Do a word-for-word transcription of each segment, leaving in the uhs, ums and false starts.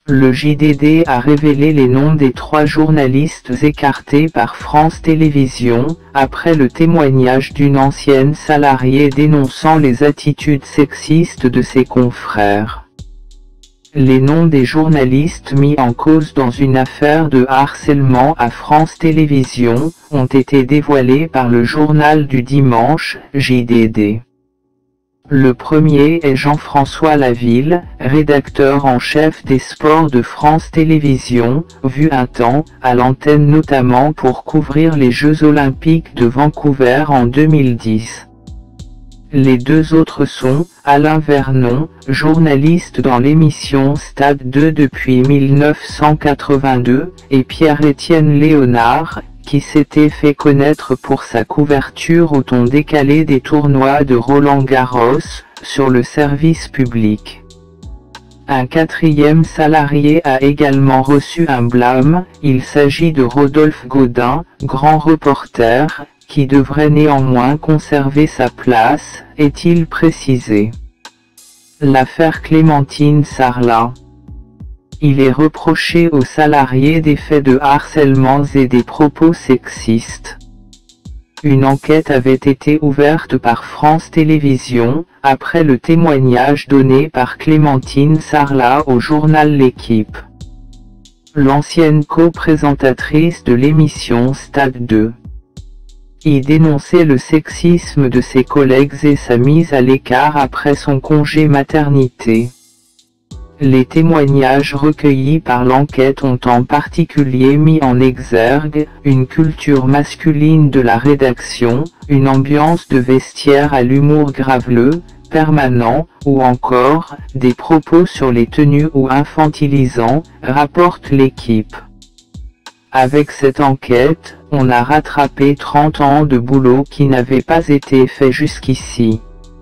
Le J D D a révélé les noms des trois journalistes écartés par France Télévisions, après le témoignage d'une ancienne salariée dénonçant les attitudes sexistes de ses confrères. Les noms des journalistes mis en cause dans une affaire de harcèlement à France Télévisions ont été dévoilés par le journal du dimanche, J D D. Le premier est Jean-François Laville, rédacteur en chef des sports de France Télévisions, vu un temps à l'antenne notamment pour couvrir les Jeux Olympiques de Vancouver en deux mille dix. Les deux autres sont Alain Vernon, journaliste dans l'émission Stade deux depuis mille neuf cent quatre-vingt-deux, et Pierre-Étienne Léonard, qui s'était fait connaître pour sa couverture au ton décalé des tournois de Roland-Garros, sur le service public. Un quatrième salarié a également reçu un blâme, il s'agit de Rodolphe Gaudin, grand reporter, qui devrait néanmoins conserver sa place, est-il précisé. L'affaire Clémentine Sarlat. Il est reproché aux salariés des faits de harcèlement et des propos sexistes. Une enquête avait été ouverte par France Télévisions, après le témoignage donné par Clémentine Sarlat au journal L'Équipe. L'ancienne co-présentatrice de l'émission Stade deux. Y dénonçait le sexisme de ses collègues et sa mise à l'écart après son congé maternité. Les témoignages recueillis par l'enquête ont en particulier mis en exergue une culture masculine de la rédaction, une ambiance de vestiaire à l'humour graveleux, permanent, ou encore des propos sur les tenues ou infantilisants, rapporte L'Équipe. Avec cette enquête, on a rattrapé trente ans de boulot qui n'avait pas été fait jusqu'ici.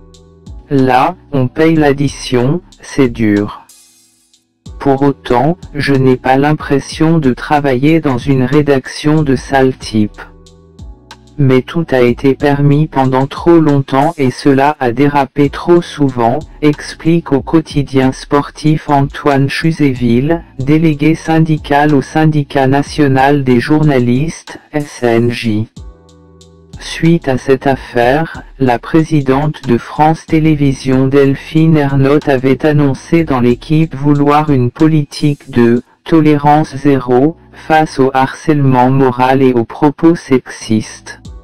Là, on paye l'addition, c'est dur. Pour autant, je n'ai pas l'impression de travailler dans une rédaction de sale type. Mais tout a été permis pendant trop longtemps et cela a dérapé trop souvent, explique au quotidien sportif Antoine Chuzéville, délégué syndical au Syndicat national des journalistes, S N J. Suite à cette affaire, la présidente de France Télévisions Delphine Ernotte avait annoncé dans L'Équipe vouloir une politique de « tolérance zéro » face au harcèlement moral et aux propos sexistes.